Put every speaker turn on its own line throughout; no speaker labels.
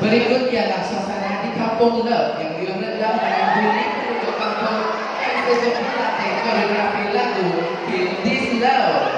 Berikutnya adalah suasana di Kampung Love yang diredam dengan bunyi penduduk kampung yang untuk melatih koreografi lagu In This Love.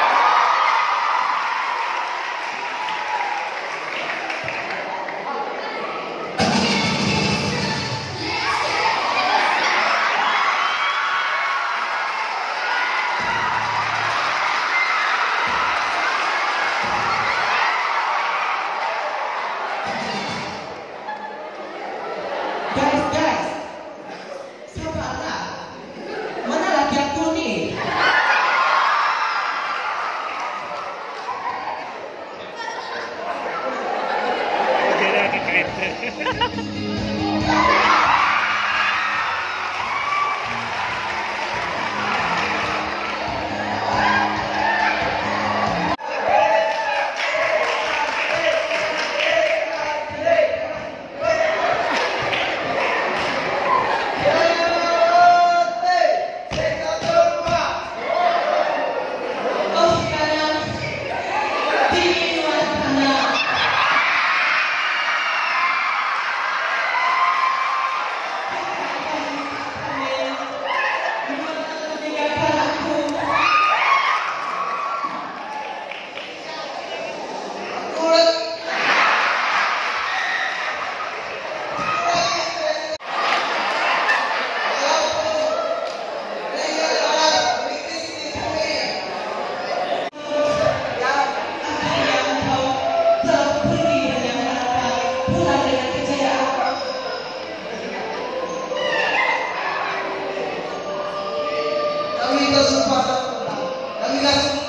Guys, sabarlah. Mana lagi aku nih?
Kami kesempatan pulang. Kami kasih